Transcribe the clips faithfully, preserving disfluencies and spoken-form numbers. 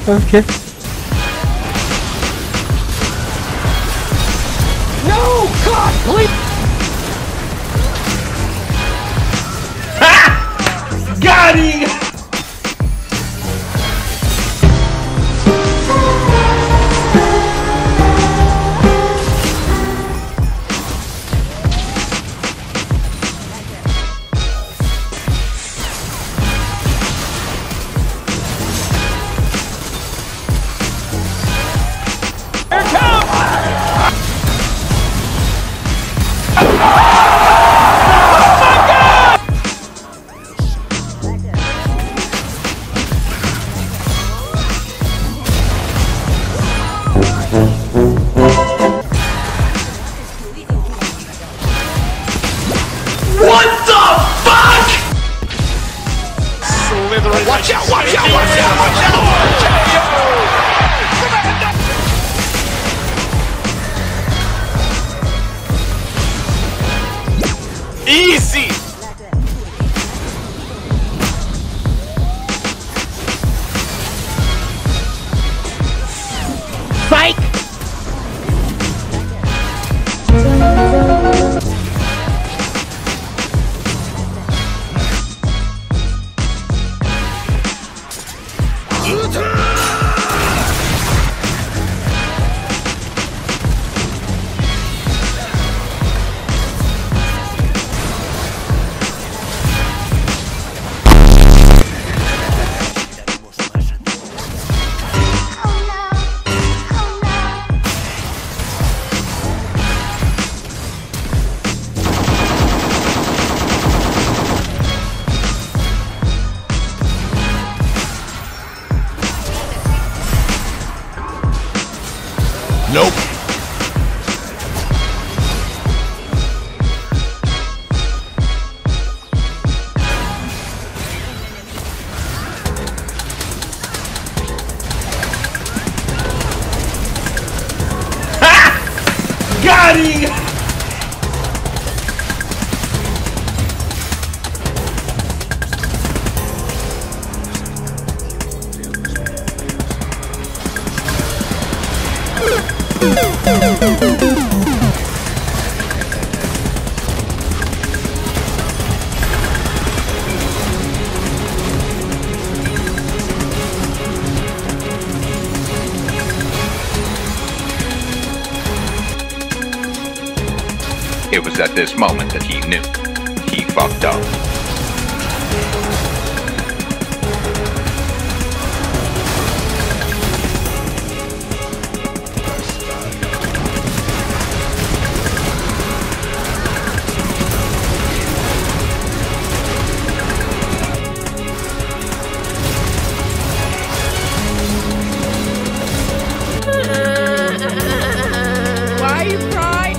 Okay. No! God, please! Ha! Got him! What the fuck? Slithering. Watch out, watch out, watch out, watch out! Easy! Psych! Nope. Ha! Got him! It was at this moment that he knew. He fucked up. Why are you crying?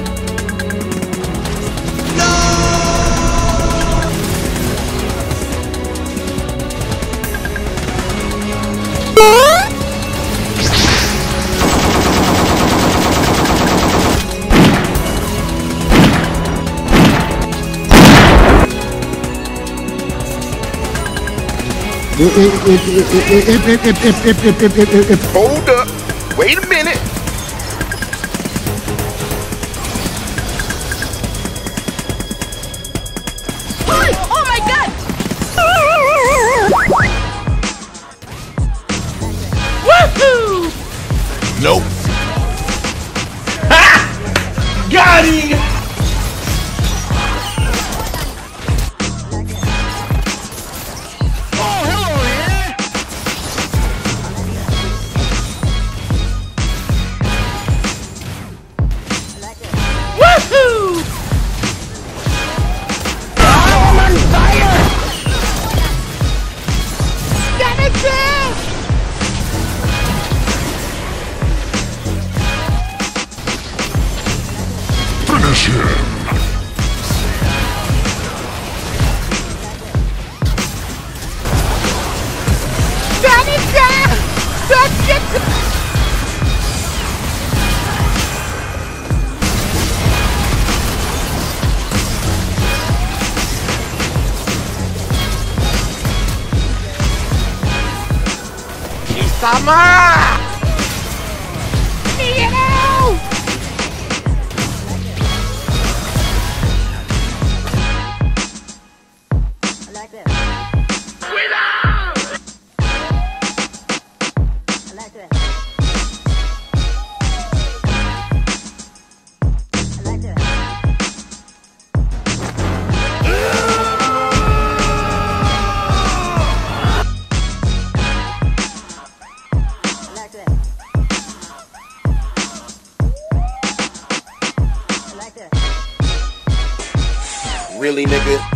Hold up. Wait a minute. Oh my god! Woohoo! Nope. Ha! Got him! Woohoo! I'm on fire! Damn it, Bill! Finish him! Damn it, Bill! Don't get to... Sama! Meow! I like that. I like that. I like that. Really, nigga?